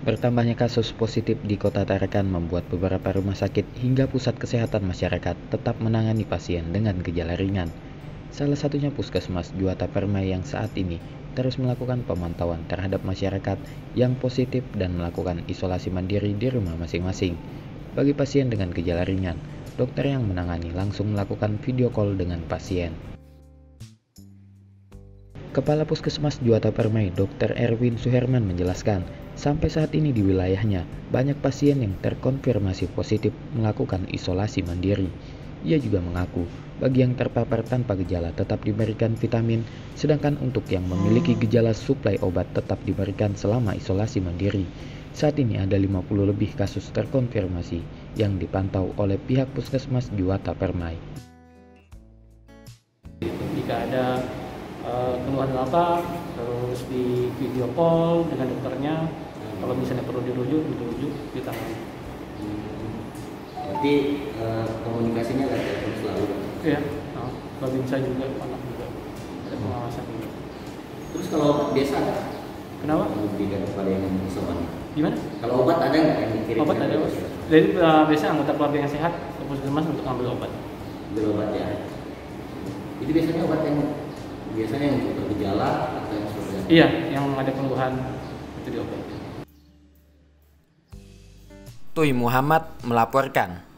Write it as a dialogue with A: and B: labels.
A: Bertambahnya kasus positif di Kota Tarakan membuat beberapa rumah sakit hingga pusat kesehatan masyarakat tetap menangani pasien dengan gejala ringan. Salah satunya Puskesmas Juwata Permai yang saat ini terus melakukan pemantauan terhadap masyarakat yang positif dan melakukan isolasi mandiri di rumah masing-masing. Bagi pasien dengan gejala ringan, dokter yang menangani langsung melakukan video call dengan pasien. Kepala Puskesmas Juwata Permai, Dr. Erwin Suherman menjelaskan, sampai saat ini di wilayahnya banyak pasien yang terkonfirmasi positif melakukan isolasi mandiri. Ia juga mengaku, bagi yang terpapar tanpa gejala tetap diberikan vitamin, sedangkan untuk yang memiliki gejala suplai obat tetap diberikan selama isolasi mandiri. Saat ini ada 50 lebih kasus terkonfirmasi yang dipantau oleh pihak Puskesmas Juwata Permai.
B: Jika ada keluhan apa, terus di video call dengan dokternya. Kalau misalnya perlu dirujuk ditangani.
C: Berarti komunikasinya nggak terus selalu?
B: Iya, babinsa juga, anak juga ada pengawasan juga.
C: Terus kalau biasa ada?
B: Kenapa?
C: Diberikan kepada yang isoman.
B: Gimana?
C: Kalau obat ada nggak yang dikirim?
B: Obat ada. Jadi biasanya anggota keluarga yang sehat ke puskesmas untuk ambil obat.
C: Ambil obat ya. Itu biasanya obat yang untuk bergejala atau yang seperti apa?
B: Iya, yang ada keluhan itu diobati.
A: Tuy Muhammad melaporkan.